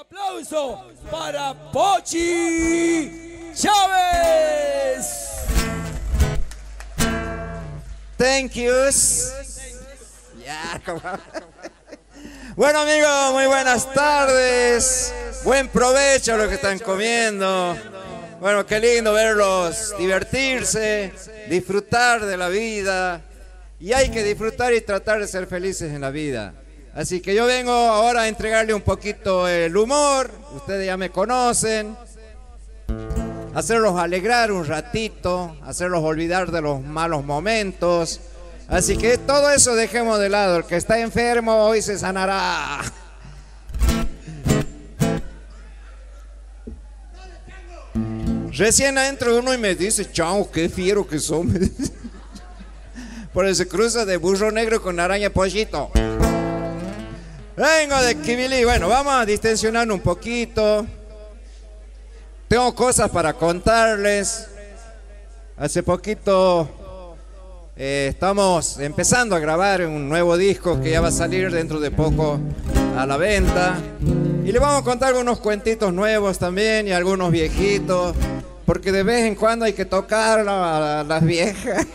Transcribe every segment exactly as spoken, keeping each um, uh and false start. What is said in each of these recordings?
aplauso para Pochi Chávez. Thank yous. Ya, como... Bueno, amigos, muy buenas tardes. Buen provecho a los que están comiendo. Bueno, qué lindo verlos divertirse, disfrutar de la vida. Y hay que disfrutar y tratar de ser felices en la vida. Así que yo vengo ahora a entregarle un poquito el humor. Ustedes ya me conocen. Hacerlos alegrar un ratito, hacerlos olvidar de los malos momentos. Así que todo eso dejemos de lado. El que está enfermo hoy se sanará. Recién adentro uno y me dice, chao, qué fiero que son. Por eso cruza de burro negro con araña pollito. Vengo de Quibilí. Bueno, vamos a distensionar un poquito. Tengo cosas para contarles. Hace poquito eh, estamos empezando a grabar un nuevo disco que ya va a salir dentro de poco a la venta. Y le vamos a contar unos cuentitos nuevos también y algunos viejitos. Porque de vez en cuando hay que tocar a, a las viejas.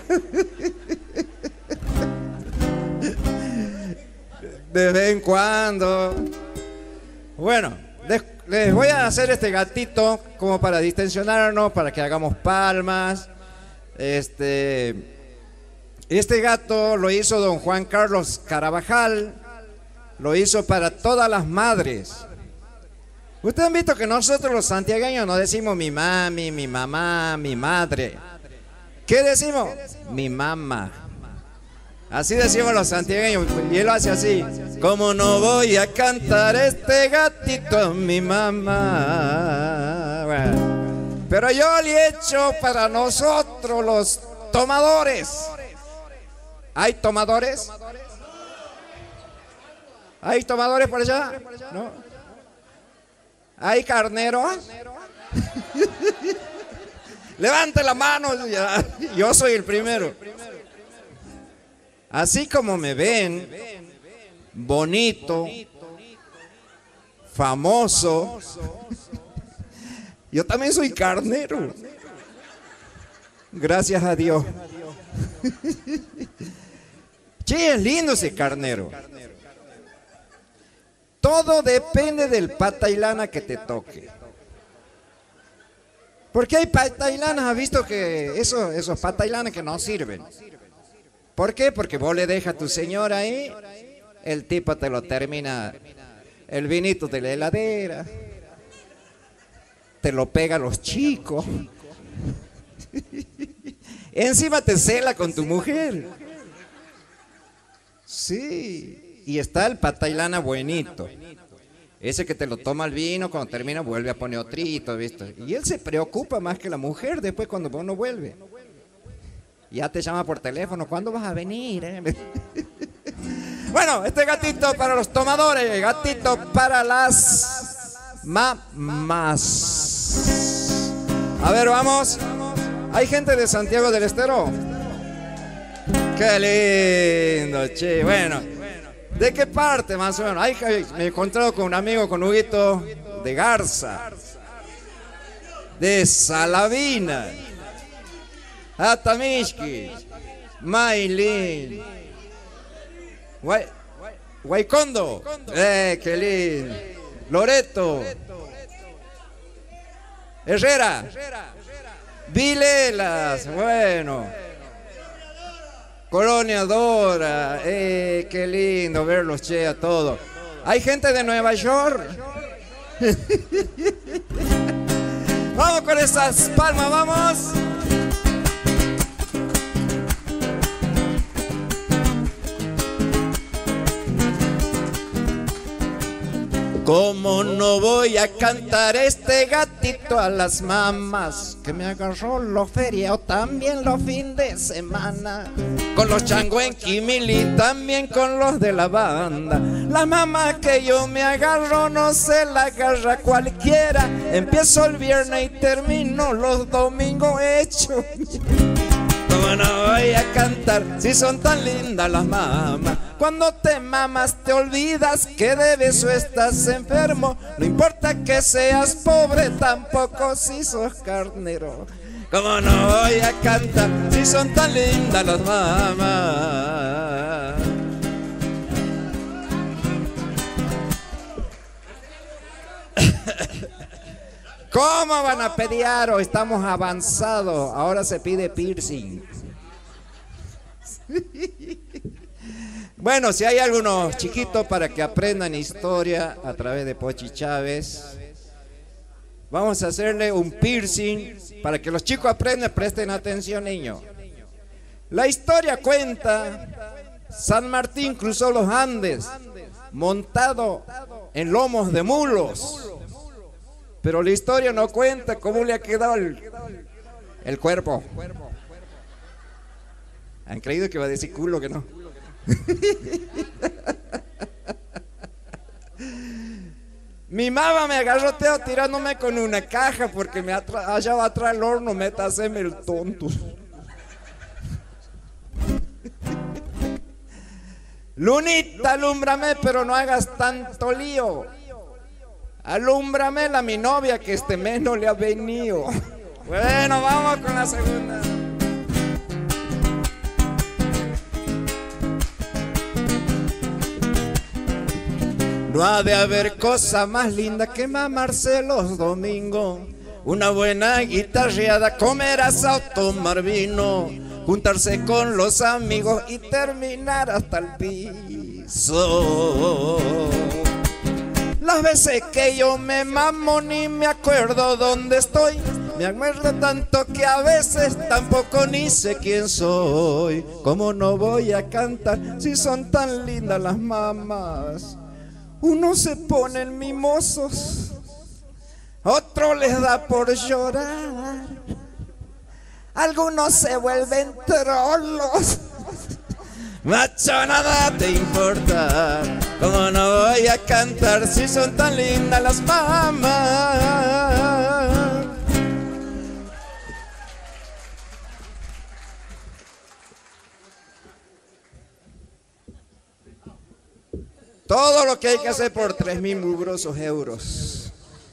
De vez en cuando. Bueno, les, les voy a hacer este gatito como para distensionarnos, para que hagamos palmas. Este, este gato lo hizo don Juan Carlos Carabajal. Lo hizo para todas las madres. Ustedes han visto que nosotros los santiagueños no decimos mi mami, mi mamá, mi madre. ¿Qué decimos? Mi mamá. Así decimos los santiagueños. Y él lo hace así. ¿Cómo no voy a cantar este gatito a mi mamá? Bueno, pero yo le he hecho para nosotros los tomadores. ¿Hay tomadores? ¿Hay tomadores por allá? ¿No? ¿Hay carneros? Levante la mano. Yo soy el primero. Así como me ven, bonito, famoso, yo también soy carnero. Gracias a Dios. Che, es lindo ese carnero. Todo depende del pata y lana que te toque. Porque hay pata y lana, has visto que eso, esos pata y lana que no sirven. ¿Por qué? Porque vos le dejas a tu señora ahí, el tipo te lo termina, el vinito de la heladera, te lo pega a los chicos. Encima te cela con tu mujer. Sí. Y está el patailana buenito. Ese que te lo toma el vino, cuando termina vuelve a poner otrito, ¿viste? Y él se preocupa más que la mujer después cuando uno vuelve. Ya te llama por teléfono, ¿cuándo vas a venir? eh? Bueno, este gatito para los tomadores, gatito para las mamás. A ver, vamos. ¿Hay gente de Santiago del Estero? Qué lindo, che. Bueno. ¿De qué parte más o menos? Ay, me he encontrado con un amigo, con Huguito de Garza, de Salavina, Atamishki, Maylin, Guay, Guaycondo, eh, qué lindo, Loreto, Herrera, Vilelas, bueno. Colonia Dora, eh, qué lindo verlos, che, a todos. ¿Hay gente de Nueva York? Vamos con esas palmas, vamos. ¿Cómo no voy a cantar este gatito a las mamás? Que me agarró los feriados, también los fines de semana. Con los changos en Quimili, también con los de la banda. La mamá que yo me agarro no se la agarra cualquiera. Empiezo el viernes y termino los domingos hechos. ¿Cómo no voy a cantar si son tan lindas las mamas? Cuando te mamas te olvidas que de beso estás enfermo. No importa que seas pobre, tampoco si sos carnero. ¿Cómo no voy a cantar si son tan lindas las mamas? ¿Cómo van a pelear? O estamos avanzados. Ahora se pide piercing. Bueno, si hay algunos chiquitos para que aprendan historia a través de Pochi Chávez, vamos a hacerle un piercing para que los chicos aprendan. Presten atención, niños. La historia cuenta: San Martín cruzó los Andes montado en lomos de mulos. Pero la historia no cuenta cómo le ha quedado el, el cuerpo. ¿Han creído que va a decir culo que no? Mi mamá me agarroteó tirándome con una caja porque me hallaba atrás el horno, métaseme el tonto. Lunita, alúmbrame, pero no hagas tanto lío. Alúmbrame a mi novia que este mes no le ha venido. Bueno, vamos con la segunda. No ha de haber cosa más linda que mamarse los domingos. Una buena guitarreada, comer asado, tomar vino, juntarse con los amigos y terminar hasta el piso. Las veces que yo me mamo ni me acuerdo dónde estoy. Me acuerdo tanto que a veces tampoco ni sé quién soy. ¿Cómo no voy a cantar si son tan lindas las mamás? Unos se ponen mimosos, otros les da por llorar, algunos se vuelven trolos. Macho, nada te importa. ¿Cómo no voy a cantar si son tan lindas las mamás? Todo lo que hay que hacer por tres mil mugrosos euros.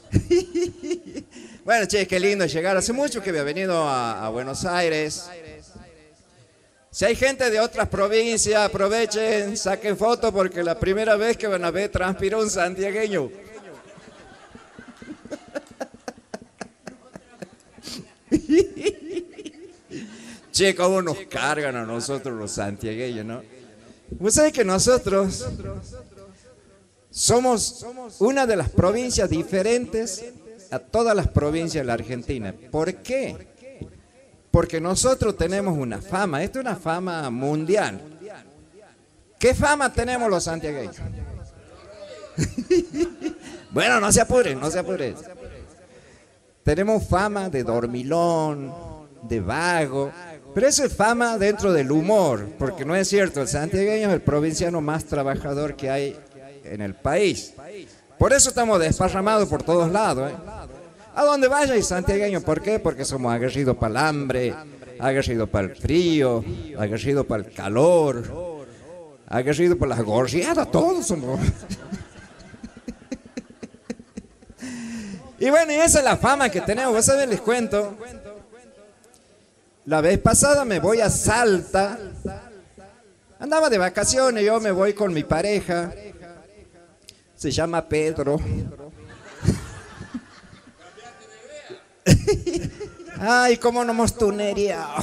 Bueno, che, qué lindo llegar. Hace mucho que había venido a, a Buenos Aires. Si hay gente de otras provincias, aprovechen, saquen fotos porque la primera vez que van a ver transpiró un santiagueño. Che, cómo nos cargan a nosotros los santiagueños, ¿no? Vos sabés que nosotros somos una de las provincias diferentes a todas las provincias de la Argentina. ¿Por qué? Porque nosotros tenemos una fama, esto es una fama mundial. ¿Qué fama tenemos los santiagueños? Bueno, no se apuren, no se apuren. Tenemos fama de dormilón, de vago, pero eso es fama dentro del humor, porque no es cierto, el santiagueño es el provinciano más trabajador que hay en el país. Por eso estamos desparramados por todos lados, ¿eh? A donde vaya hay santiagueño. ¿Por qué? Porque somos aguerridos para el hambre, aguerridos para el frío, aguerridos para el calor, aguerridos para las gorriadas, todos somos. Y bueno, y esa es la fama que tenemos. Vos sabés, les cuento. La vez pasada me voy a Salta. Andaba de vacaciones, yo me voy con mi pareja. Se llama Pedro. Ay, cómo nos hemos tunereado.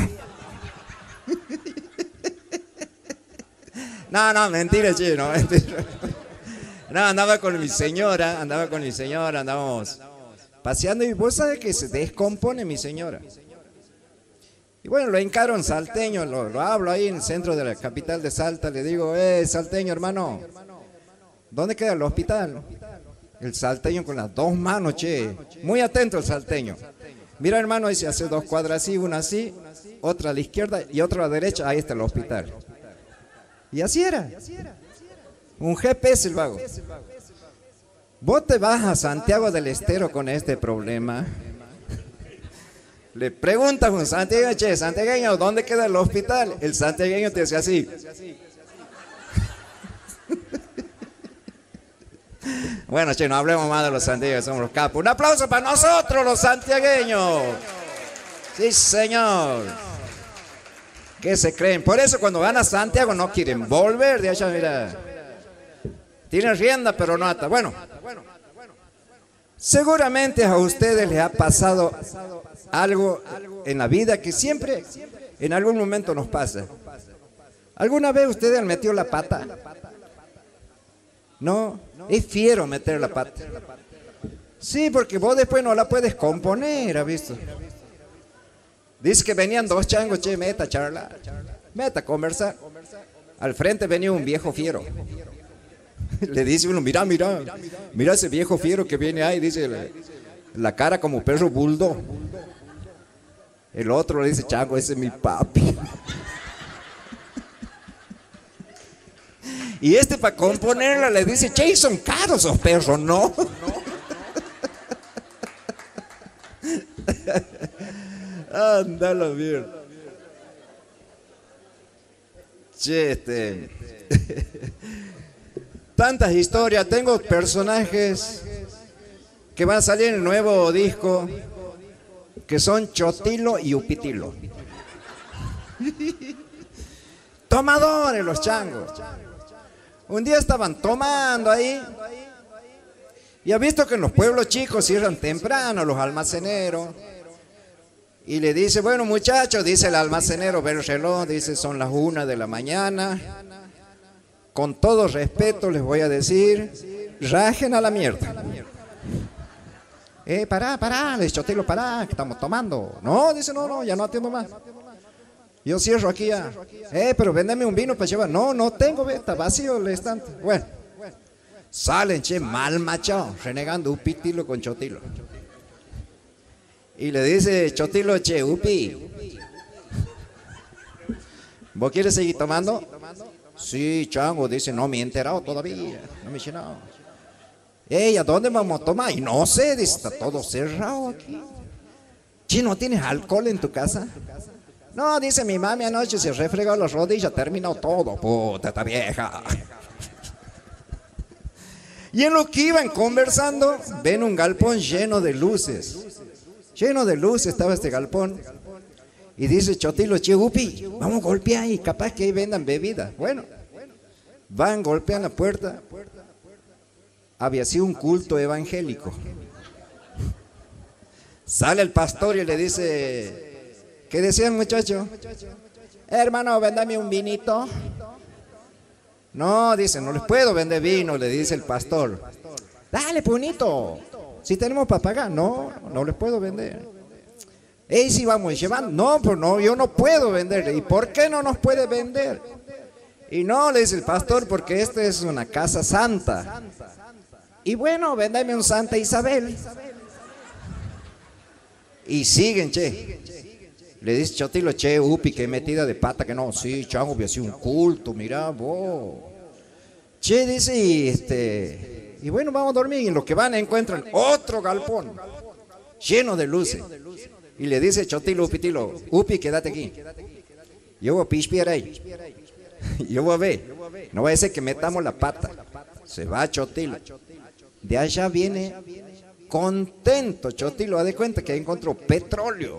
No, no, mentira, chino, mentira. No, andaba con mi señora, andaba con mi señora, andábamos paseando y vos sabés que se descompone mi señora. Y bueno, lo encaro en salteño, lo, lo hablo ahí en el centro de la capital de Salta, le digo, eh, salteño hermano, ¿dónde queda el hospital? El salteño con las dos manos, che, muy atento el salteño. Mira hermano, ahí se hace dos cuadras así, una así, otra a la izquierda y otra a la derecha, ahí está el hospital. Y así era. Un G P S el vago. Vos te vas a Santiago del Estero con este problema. Le preguntas a un santiagueño, che, santiagueño, ¿dónde queda el hospital? El santiagueño te dice así. Bueno, che, no hablemos más de los santiagueños, somos los capos. Un aplauso para nosotros, los santiagueños. Sí, señor. ¿Qué se creen? Por eso cuando van a Santiago no quieren volver de allá, mira. Tienen rienda, pero no ata. Bueno, seguramente a ustedes les ha pasado algo en la vida que siempre, en algún momento nos pasa. ¿Alguna vez ustedes han metido la pata? No, es fiero meter la pata. Sí, porque vos después no la puedes componer, ¿has visto? Dice que venían dos changos, che, meta a charlar, meta a conversar. Al frente venía un viejo fiero. Le dice uno, mira, mira, mira ese viejo fiero que viene ahí, dice, la, la cara como perro bulldog. El otro le dice, chango, ese es mi papi. Y este para componerla le dice, che, son caros esos perros, ¿no? Ándalo, bien. Che, este... Tantas historias, tengo personajes que van a salir en el nuevo disco, que son Chotilo y Upitilo. Tomadores los changos. Un día estaban tomando ahí y ha visto que en los pueblos chicos cierran temprano los almaceneros. Y le dice, bueno muchachos, dice el almacenero, ve el reloj, dice son las una de la mañana. Con todo respeto les voy a decir, rajen a la mierda. Eh, pará, pará, les Chotilo, pará, que estamos tomando. No, dice, no, no, ya no atiendo más. Yo cierro aquí ya. Eh, pero véndeme un vino para llevar. No, no tengo, ve, está vacío el estante. Bueno, salen, che, mal machado, renegando Upitilo con Chotilo. Y le dice Chotilo, che, Upi, ¿vos quieres seguir tomando? Sí, chango, dice, no me he enterado todavía, no me he llenado. Ey, ¿a dónde vamos a tomar? Y no sé, dice, está todo cerrado aquí. Che, ¿no tienes alcohol en tu casa? No, dice, mi mami anoche se refregó las rodillas, terminó todo, puta, esta vieja. Y en lo que iban conversando, ven un galpón lleno de luces. Lleno de luces estaba este galpón. Y dice Chotilo, che, Upi, vamos a golpear ahí, capaz que ahí vendan bebidas. Bueno, van, golpean la puerta. Había sido un culto evangélico. Sale el pastor y le dice, ¿qué decían muchachos? Hermano, véndame un vinito. No, dice, no les puedo vender vino, le dice el pastor. Dale, punito, si tenemos para pagar. No, no les puedo vender. Ey, si vamos llevando. No, pues no, yo no puedo vender. ¿Y por qué no nos puede vender? Y no, le dice el pastor, porque esta es una casa santa. Y bueno, véndame un Santa Isabel. Y siguen, che. Le dice Chotilo, che, Upi, que metida de pata, que no. Sí, chango, voy a hacer un culto, mira, vos. Che, dice, y este... Y bueno, vamos a dormir. Y en lo que van encuentran otro galpón lleno de luces. Y le dice Chotilo, Upitilo, Upi, quédate aquí. Yo voy a pispiar ahí. Yo voy a ver. No vaya a ser que metamos la pata. Se va Chotilo. De allá viene contento Chotilo. Ha de cuenta que encontró petróleo.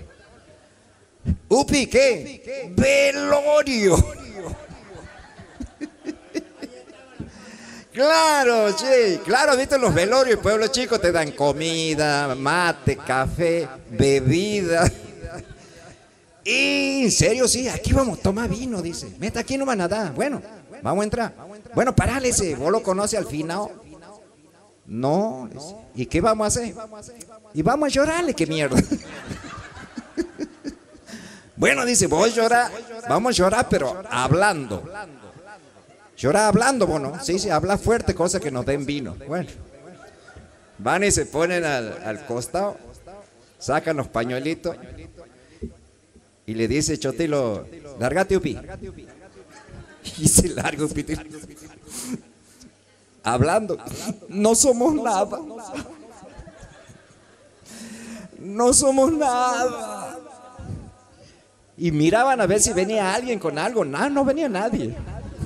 Upi, ¿qué? Velorio. Claro, che, claro, viste, los velorios, pueblos chicos te dan comida, mate, café, bebida. Y en serio, sí, aquí vamos a tomar vino, dice. Meta, aquí no van a dar. Bueno, vamos a entrar. Bueno, parale ese, ¿vos lo conoces al final? No, dice. ¿Y qué vamos a hacer? Y vamos a llorarle, qué mierda. Bueno, dice, vos llorar, vamos a llorar, pero hablando. Llorar hablando, bueno, sí, sí, habla fuerte, cosa que nos den vino. Bueno, van y se ponen al, al costado, sacan los pañuelitos y le dice Chotilo, largate, Upi. Y se larga Upi. Hablando, no somos nada. no somos nada. Y miraban a ver si venía alguien con algo. No, no venía nadie.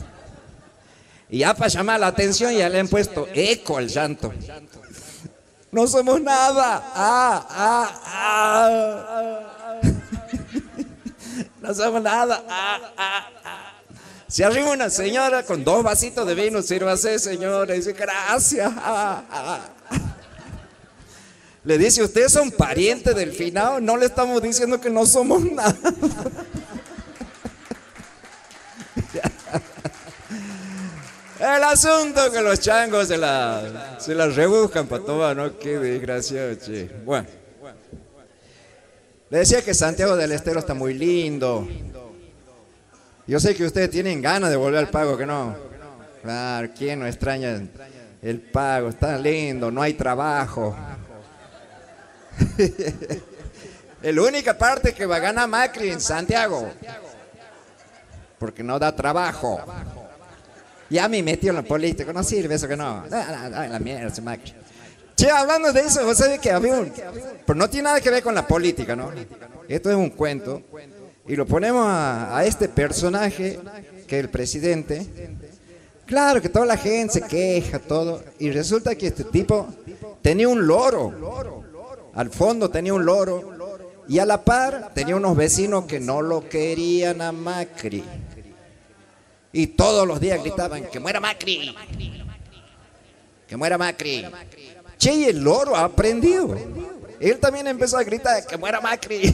Y ya para llamar la atención ya le han puesto eco al llanto. No somos nada. Ah, ah, ah. No somos nada. Ah, ah, ah. Se arriba una señora con dos vasitos de vino. Sírvase, señora. Y dice, gracias. Ah, ah. Le dice, ¿ustedes son parientes del finado? No le estamos diciendo que no somos nada. El asunto que los changos se la, se la rebuscan para tomar, ¿no? Qué desgraciado, che. Bueno. Le decía que Santiago del Estero está muy lindo. Yo sé que ustedes tienen ganas de volver al pago, que no. Claro, ¿quién no extraña el pago? Está lindo, no hay trabajo. La única parte que va a ganar Macri en Santiago, porque no da trabajo. Ya me metió en la política, no sirve eso que no. Ah, la mierda, ese Macri. Che, hablando de eso, vos sabés que había un... Pero no tiene nada que ver con la política, ¿no? Esto es un cuento. Y lo ponemos a, a este personaje, que es el presidente. Claro que toda la gente se queja, todo. Y resulta que este tipo tenía un loro. Al fondo tenía un loro. Y a la par tenía unos vecinos que no lo querían a Macri. Y todos los días gritaban, que muera Macri. Que muera Macri. Che, y el loro ha aprendido. Él también empezó a gritar, que muera Macri.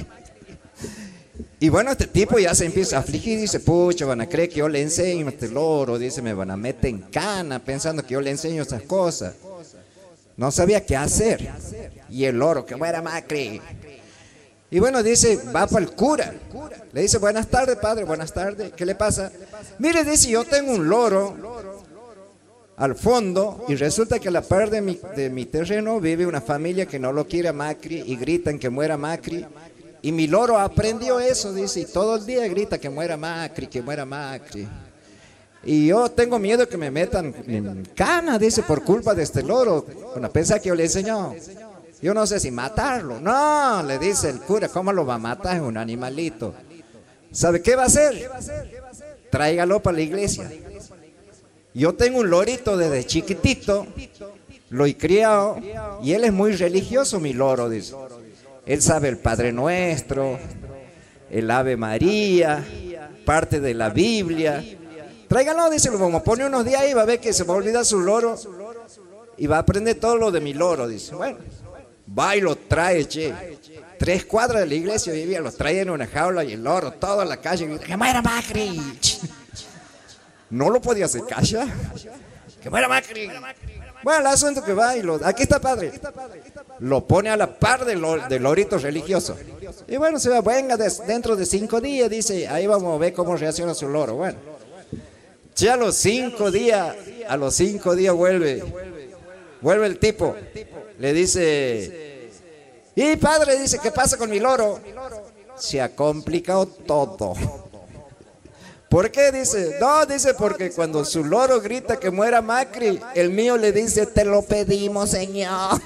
Y bueno, este tipo ya se empieza a afligir y dice, pucha, van a creer que yo le enseño a este loro. Dice, me van a meter en cana pensando que yo le enseño esas cosas. No sabía qué hacer. Y el loro, que muera Macri. Y bueno, dice, va para el cura. Le dice, buenas tardes, padre, buenas tardes. ¿Qué le pasa? Mire, dice, yo tengo un loro al fondo y resulta que a la par de mi, de mi terreno vive una familia que no lo quiere a Macri y gritan que muera Macri. Y mi loro aprendió eso, dice, y todo el día grita que muera Macri, que muera Macri. Y yo tengo miedo que me metan en cana, dice, por culpa de este loro. Bueno, piensa que yo le enseñó. Yo no sé si matarlo. No, le dice el cura, ¿cómo lo va a matar? Es un animalito. ¿Sabe qué va a hacer? Tráigalo para la iglesia. Yo tengo un lorito desde chiquitito, lo he criado, y él es muy religioso, mi loro, dice. Él sabe el Padre Nuestro, el Ave María, parte de la Biblia. Tráigalo, dice, como pone unos días ahí, va a ver que se va a olvidar su loro y va a aprender todo lo de mi loro, dice. Bueno, va y lo trae, che. Tres cuadras de la iglesia vivía, lo trae en una jaula y el loro, toda la calle, que muera Macri. No lo podía hacer callar. Que muera Macri. Bueno, el asunto que va y lo... Aquí está, padre. Lo pone a la par del, del lorito religioso. Y bueno, se va, venga, de, dentro de cinco días, dice, ahí vamos a ver cómo reacciona su loro. Bueno, ya a los cinco días, a los cinco días vuelve, vuelve el tipo. Le dice, y padre, dice, ¿qué pasa con mi loro? Se ha complicado todo. ¿Por qué? Dice, no, dice, porque cuando su loro grita que muera Macri, el mío le dice, te lo pedimos, señor.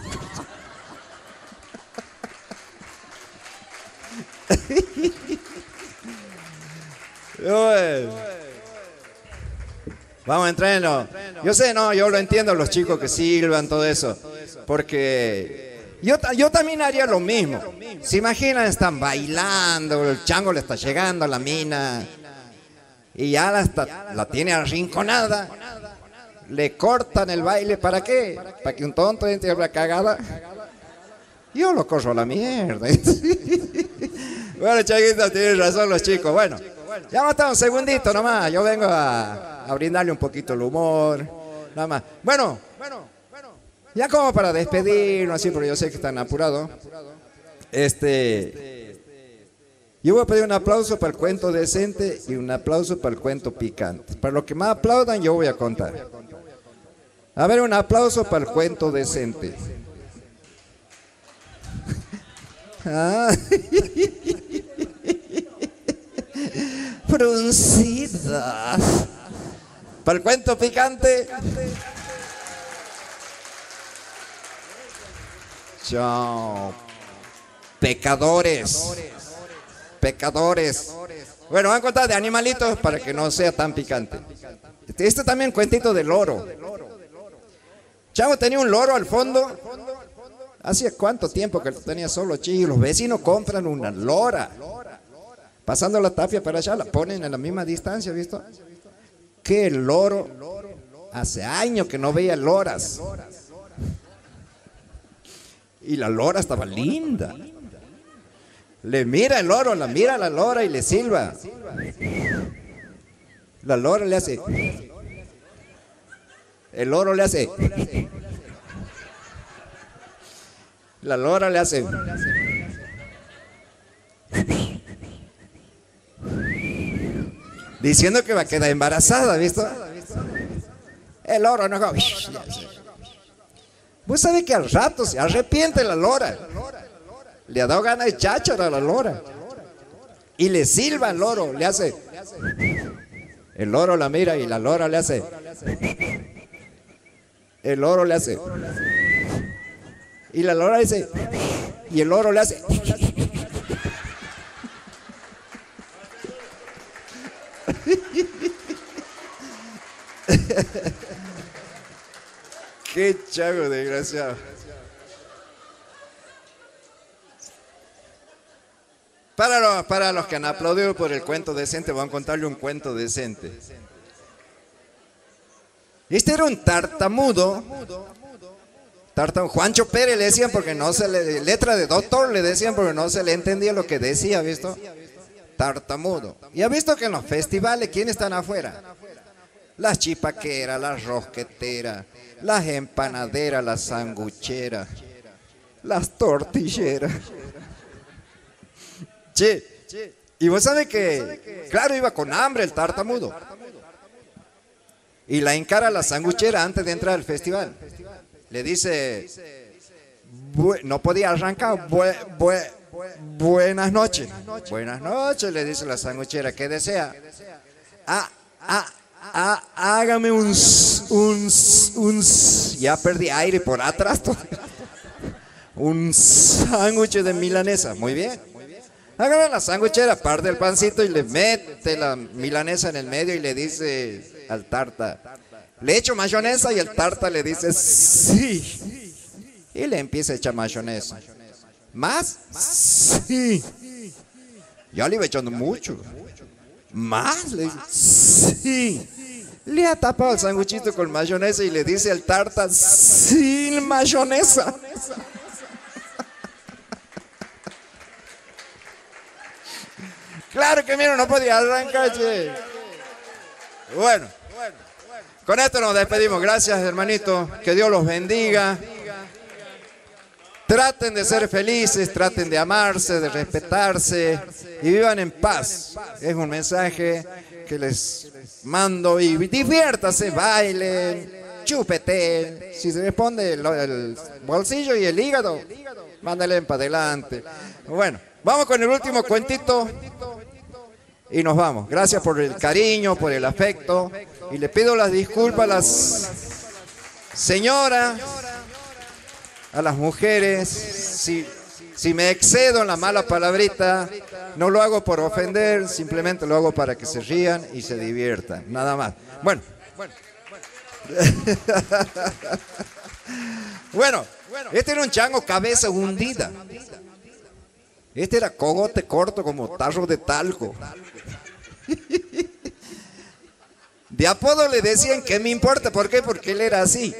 Vamos a entrar en lo... Yo sé, no, yo lo entiendo, los chicos que silban, todo eso. Porque yo, yo también haría lo mismo. ¿Se imaginan? Están bailando, el chango le está llegando a la mina. Y ya la, está, la tiene arrinconada. Le cortan el baile, ¿para qué? ¿Para que un tonto entre a la cagada? Yo lo corro a la mierda. Bueno, chaguitos, tienen razón los chicos. Bueno, ya vamos a estar un segundito nomás. Yo vengo a, a brindarle un poquito el humor. Nada más. Bueno, ya como para despedirnos así, porque yo sé que están apurados. Este... Yo voy a pedir un aplauso para el cuento decente y un aplauso para el cuento picante. Para los que más aplaudan, yo voy a contar. A ver, un aplauso para el cuento decente. Ah. Fruncidas. Para el cuento picante. Chao. pecadores. Pecadores. Bueno, van a contar de animalitos para que no sea tan picante. Este también cuentito del loro. Chavo tenía un loro al fondo. ¿Hacía cuánto tiempo que lo tenía solo, chi? Los vecinos compran una lora. Pasando la tapia para allá, la ponen a la misma distancia, ¿visto? Que el loro, hace años que no veía loras. Y la lora estaba linda. Le mira el loro, la mira a la lora y le silba. La lora le hace. El loro le hace. La lora le hace. Diciendo que va a quedar embarazada, ¿visto? El loro no. Vos sabés que al rato se arrepiente la lora. Le ha dado ganas de cháchara a la lora. Y le silba al loro, le hace. El loro la mira y la lora le hace. El loro le hace. Y la lora dice. Y el loro le hace. Qué chago desgraciado. Para los, para los que han aplaudido por el cuento decente, voy a contarle un cuento decente. Este era un tartamudo. Tartam, Juancho Pérez le decían porque no se le, letra de doctor le decían porque no se le entendía lo que decía, ¿visto? Tartamudo. Y ha visto que en los festivales, ¿quiénes están afuera? Las chipaqueras, las rosqueteras, las empanaderas, las sangucheras, las tortilleras. Che, y vos sabés que, claro, iba con hambre el tartamudo. Y la encara a la sanguchera antes de entrar al festival. Le dice, no podía arrancar, bue, bue, buenas noches. Buenas noches, le dice la sanguchera, ¿qué desea? Ah, ah, ah, hágame un, un, un, ya perdí aire por atrás. Un sándwich de milanesa, muy bien. Hágame la sanguchera, parte el pancito y le mete la milanesa en el medio y le dice al tarta, le echo mayonesa y el tarta le dice sí. Y le empieza a echar mayonesa. ¿Más? Sí. Ya le iba echando mucho. ¿Más? Le dice sí. Le ha tapado el sanguchito con mayonesa y le dice al tarta sin mayonesa. Claro que mira, no podía arrancar, che. Bueno, con esto nos despedimos. Gracias, hermanito. Que Dios los bendiga. Traten de ser felices, traten de amarse, de respetarse y vivan en paz. Es un mensaje que les mando y diviértase, bailen, chupeten. Si se les pone el, el bolsillo y el hígado, mándale para adelante. Bueno, vamos con el último cuentito. Y nos vamos. Gracias por el cariño, por el afecto. Y le pido las disculpas a las señoras, a las mujeres. Si, si me excedo en la mala palabrita, no lo hago por ofender, simplemente lo hago para que se rían y se diviertan. Nada más. Bueno. Bueno, este era un chango cabeza hundida. Este era cogote corto como tarro de talco. De apodo le decían que me importa. ¿Por qué? Porque él era así.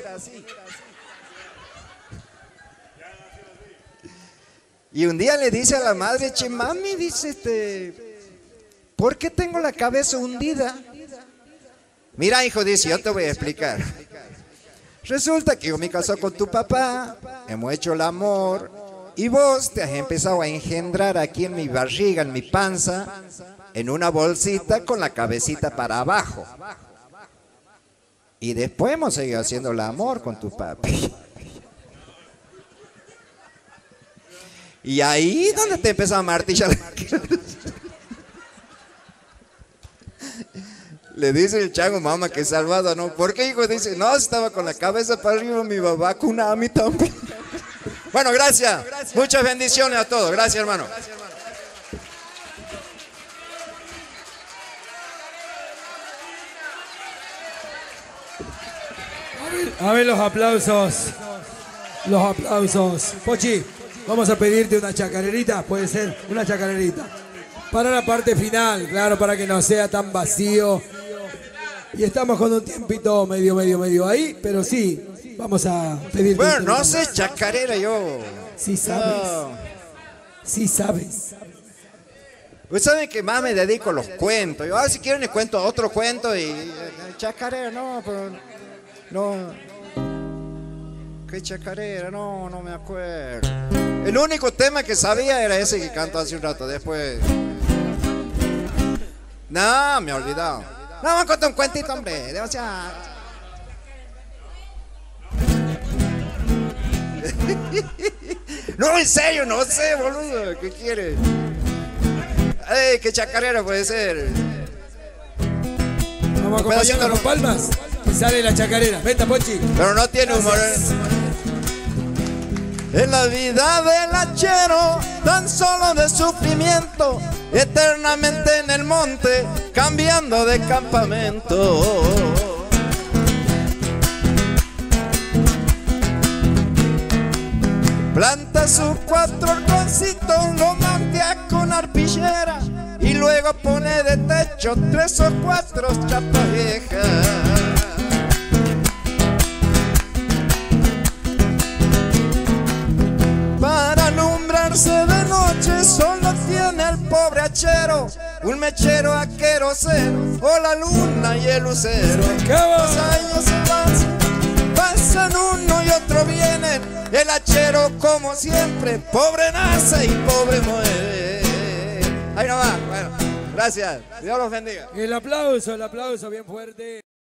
Y un día le dice a la madre, che, mami, dice, este, ¿por qué tengo la cabeza hundida? Mira, hijo, dice, yo te voy a explicar. Resulta que yo me casé con tu papá, hemos hecho el amor, y vos te has empezado a engendrar aquí en mi barriga, en mi panza, en una bolsita con la cabecita para abajo. Y después hemos seguido haciendo el amor con tu papi. Y ahí es donde te empezó a martillar. Le dice el chango, mamá, que salvado, ¿no? ¿Por qué, hijo? Dice, no, estaba con la cabeza para arriba, me iba a vacunar a mí también. Bueno, gracias. Muchas bendiciones a todos. Gracias, hermano. A ver, a ver los aplausos. Los aplausos. Pochi, vamos a pedirte una chacarerita. Puede ser una chacarerita. Para la parte final, claro, para que no sea tan vacío. Y estamos con un tiempito medio, medio, medio ahí, pero sí, vamos a pedirte. Bueno, no sé chacarera yo. Sí sabes. No. Sí sabes. Pues saben que más me dedico a los cuentos. Yo, ah, si quieren les cuento otro cuento y... Chacarera, no, pero... No... ¿Qué chacarera? No, no me acuerdo. El único tema que sabía era ese que cantó hace un rato. Después... No, me he olvidado. No, vamos a contar un cuentito, hombre. O sea... No, en serio, no sé, boludo. ¿Qué quieres? Ey, qué chacarera puede ser. Vamos a acompañarlo con palmas y sale la chacarera. Venta, Pochi. Pero no tiene humor. En la vida del hachero, tan solo de sufrimiento, eternamente en el monte, cambiando de campamento. Planta sus cuatro horconcitos, lo mantea con arpillera y luego pone de techo tres o cuatro chapas viejas. Para alumbrarse de noche solo tiene el pobre hachero un mechero a queroseno o la luna y el lucero. Los años se van, pasan uno y otro vienen. El hachero como siempre, pobre nace y pobre muere. Ahí nomás, bueno, gracias, Dios los bendiga. El aplauso, el aplauso bien fuerte.